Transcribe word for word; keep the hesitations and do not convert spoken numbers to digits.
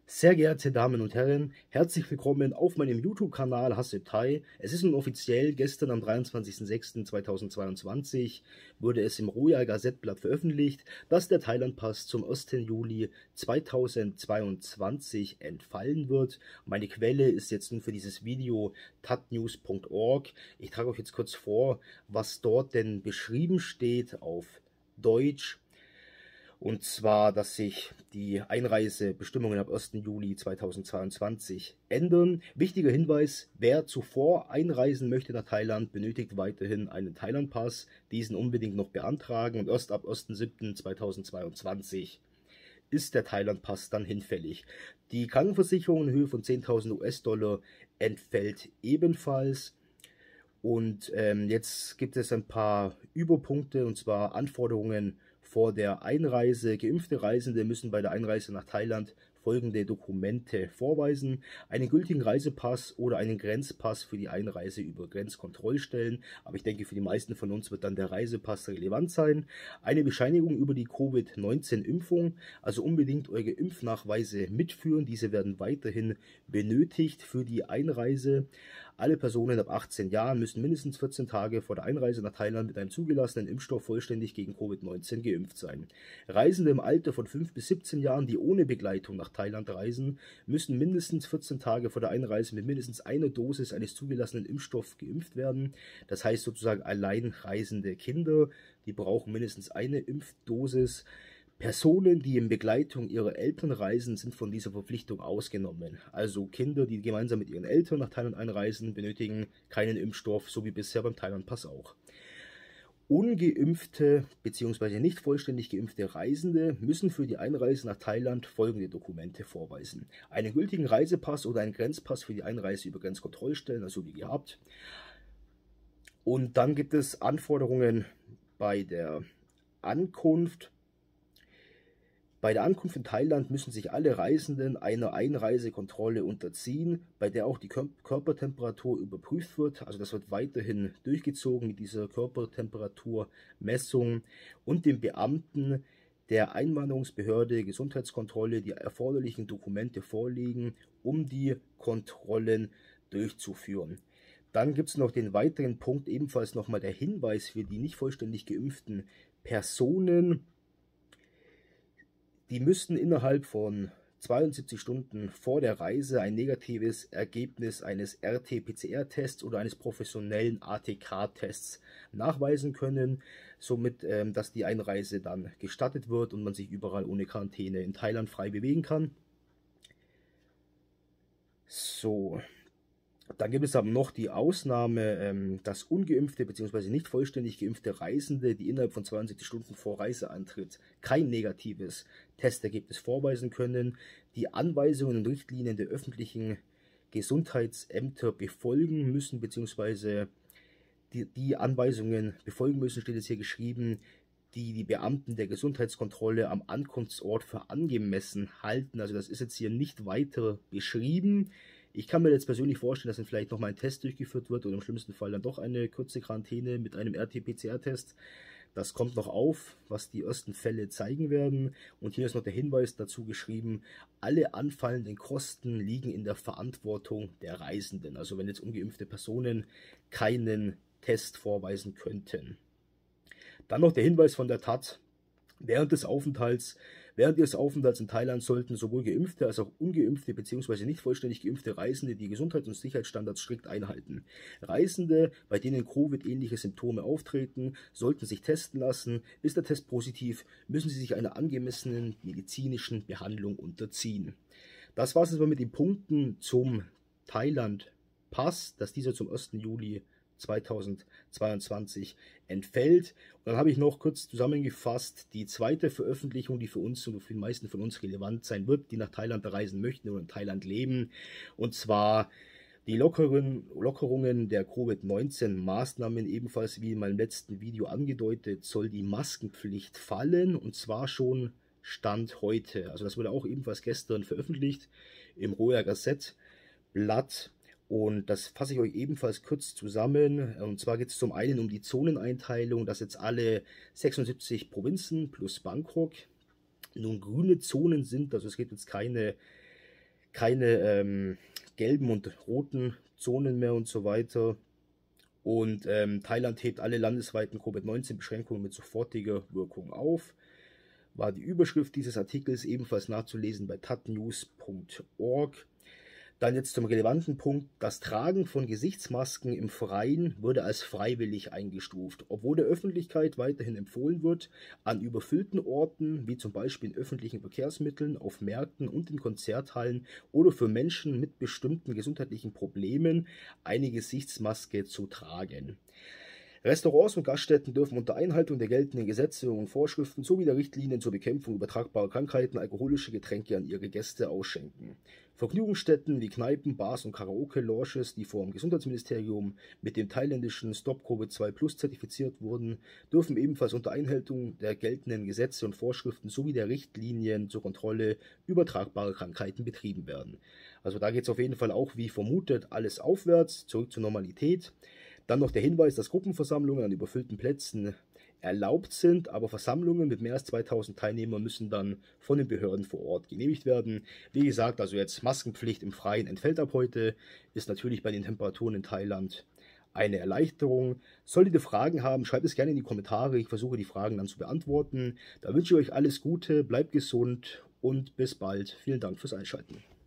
Sehr geehrte Damen und Herren, herzlich willkommen auf meinem YouTube-Kanal Hasseb Thai. Es ist nun offiziell, gestern am dreiundzwanzigsten sechsten zweitausendzweiundzwanzig wurde es im Royal Gazetteblatt veröffentlicht, dass der Thailand-Pass zum ersten Juli zweitausendzweiundzwanzig entfallen wird. Meine Quelle ist jetzt nun für dieses Video tatnews punkt org. Ich trage euch jetzt kurz vor, was dort denn beschrieben steht auf Deutsch. Und zwar, dass sich die Einreisebestimmungen ab ersten Juli zweitausendzweiundzwanzig ändern. Wichtiger Hinweis, wer zuvor einreisen möchte nach Thailand, benötigt weiterhin einen Thailand-Pass. Diesen unbedingt noch beantragen und erst ab ersten siebten zweitausendzweiundzwanzig ist der Thailand-Pass dann hinfällig. Die Krankenversicherung in Höhe von zehntausend US-Dollar entfällt ebenfalls. Und ähm, jetzt gibt es ein paar Überpunkte, und zwar Anforderungen vor der Einreise. Geimpfte Reisende müssen bei der Einreise nach Thailand folgende Dokumente vorweisen: einen gültigen Reisepass oder einen Grenzpass für die Einreise über Grenzkontrollstellen. Aber ich denke, für die meisten von uns wird dann der Reisepass relevant sein. Eine Bescheinigung über die Covid neunzehn Impfung, also unbedingt eure Impfnachweise mitführen. Diese werden weiterhin benötigt für die Einreise. Alle Personen ab achtzehn Jahren müssen mindestens vierzehn Tage vor der Einreise nach Thailand mit einem zugelassenen Impfstoff vollständig gegen Covid neunzehn geimpft sein. Reisende im Alter von fünf bis siebzehn Jahren, die ohne Begleitung nach Thailand reisen, müssen mindestens vierzehn Tage vor der Einreise mit mindestens einer Dosis eines zugelassenen Impfstoffs geimpft werden. Das heißt sozusagen allein reisende Kinder, die brauchen mindestens eine Impfdosis. Personen, die in Begleitung ihrer Eltern reisen, sind von dieser Verpflichtung ausgenommen. Also Kinder, die gemeinsam mit ihren Eltern nach Thailand einreisen, benötigen keinen Impfstoff, so wie bisher beim Thailand-Pass auch. Ungeimpfte bzw. nicht vollständig geimpfte Reisende müssen für die Einreise nach Thailand folgende Dokumente vorweisen: einen gültigen Reisepass oder einen Grenzpass für die Einreise über Grenzkontrollstellen, also wie gehabt. Und dann gibt es Anforderungen bei der Ankunft. Bei der Ankunft in Thailand müssen sich alle Reisenden einer Einreisekontrolle unterziehen, bei der auch die Körpertemperatur überprüft wird. Also das wird weiterhin durchgezogen mit dieser Körpertemperaturmessung, und dem Beamten der Einwanderungsbehörde Gesundheitskontrolle die erforderlichen Dokumente vorlegen, um die Kontrollen durchzuführen. Dann gibt es noch den weiteren Punkt, ebenfalls nochmal der Hinweis für die nicht vollständig geimpften Personen. Die müssten innerhalb von zweiundsiebzig Stunden vor der Reise ein negatives Ergebnis eines R T P C R-Tests oder eines professionellen A T K-Tests nachweisen können, somit, ähm, dass die Einreise dann gestattet wird und man sich überall ohne Quarantäne in Thailand frei bewegen kann. So. Dann gibt es aber noch die Ausnahme, dass ungeimpfte bzw. nicht vollständig geimpfte Reisende, die innerhalb von zweiundsiebzig Stunden vor Reiseantritt kein negatives Testergebnis vorweisen können, die Anweisungen und Richtlinien der öffentlichen Gesundheitsämter befolgen müssen, bzw. die, die Anweisungen befolgen müssen, steht es hier geschrieben, die die Beamten der Gesundheitskontrolle am Ankunftsort für angemessen halten. Also das ist jetzt hier nicht weiter beschrieben. Ich kann mir jetzt persönlich vorstellen, dass dann vielleicht nochmal ein Test durchgeführt wird oder im schlimmsten Fall dann doch eine kurze Quarantäne mit einem R T P C R-Test. Das kommt noch auf, was die ersten Fälle zeigen werden. Und hier ist noch der Hinweis dazu geschrieben: alle anfallenden Kosten liegen in der Verantwortung der Reisenden. Also wenn jetzt ungeimpfte Personen keinen Test vorweisen könnten. Dann noch der Hinweis von der T A T: Während des Aufenthalts, während ihres Aufenthalts in Thailand sollten sowohl geimpfte als auch ungeimpfte bzw. nicht vollständig geimpfte Reisende die Gesundheits- und Sicherheitsstandards strikt einhalten. Reisende, bei denen Covid-ähnliche Symptome auftreten, sollten sich testen lassen. Ist der Test positiv, müssen sie sich einer angemessenen medizinischen Behandlung unterziehen. Das war es jetzt mal mit den Punkten zum Thailand-Pass, dass dieser zum ersten Juli zweitausendzweiundzwanzig entfällt. Und dann habe ich noch kurz zusammengefasst die zweite Veröffentlichung, die für uns und für die meisten von uns relevant sein wird, die nach Thailand reisen möchten oder in Thailand leben. Und zwar die Lockeren, Lockerungen der Covid neunzehn Maßnahmen. Ebenfalls wie in meinem letzten Video angedeutet, soll die Maskenpflicht fallen, und zwar schon Stand heute. Also das wurde auch ebenfalls gestern veröffentlicht im Royal Gazetteblatt. Und das fasse ich euch ebenfalls kurz zusammen. Und zwar geht es zum einen um die Zoneneinteilung, dass jetzt alle sechsundsiebzig Provinzen plus Bangkok nun grüne Zonen sind. Also es gibt jetzt keine keine ähm, gelben und roten Zonen mehr und so weiter. Und ähm, Thailand hebt alle landesweiten Covid neunzehn Beschränkungen mit sofortiger Wirkung auf. War die Überschrift dieses Artikels, ebenfalls nachzulesen bei tatnews punkt org. Dann jetzt zum relevanten Punkt: Das Tragen von Gesichtsmasken im Freien wurde als freiwillig eingestuft, obwohl der Öffentlichkeit weiterhin empfohlen wird, an überfüllten Orten, wie zum Beispiel in öffentlichen Verkehrsmitteln, auf Märkten und in Konzerthallen oder für Menschen mit bestimmten gesundheitlichen Problemen, eine Gesichtsmaske zu tragen. Restaurants und Gaststätten dürfen unter Einhaltung der geltenden Gesetze und Vorschriften sowie der Richtlinien zur Bekämpfung übertragbarer Krankheiten alkoholische Getränke an ihre Gäste ausschenken. Vergnügungsstätten wie Kneipen, Bars und Karaoke-Lounges, die vom Gesundheitsministerium mit dem thailändischen Stop Covid zwei Plus zertifiziert wurden, dürfen ebenfalls unter Einhaltung der geltenden Gesetze und Vorschriften sowie der Richtlinien zur Kontrolle übertragbarer Krankheiten betrieben werden. Also da geht es auf jeden Fall auch wie vermutet alles aufwärts, zurück zur Normalität. Dann noch der Hinweis, dass Gruppenversammlungen an überfüllten Plätzen erlaubt sind, aber Versammlungen mit mehr als zweitausend Teilnehmern müssen dann von den Behörden vor Ort genehmigt werden. Wie gesagt, also jetzt Maskenpflicht im Freien entfällt ab heute, ist natürlich bei den Temperaturen in Thailand eine Erleichterung. Solltet ihr Fragen haben, schreibt es gerne in die Kommentare, ich versuche die Fragen dann zu beantworten. Da wünsche ich euch alles Gute, bleibt gesund und bis bald. Vielen Dank fürs Einschalten.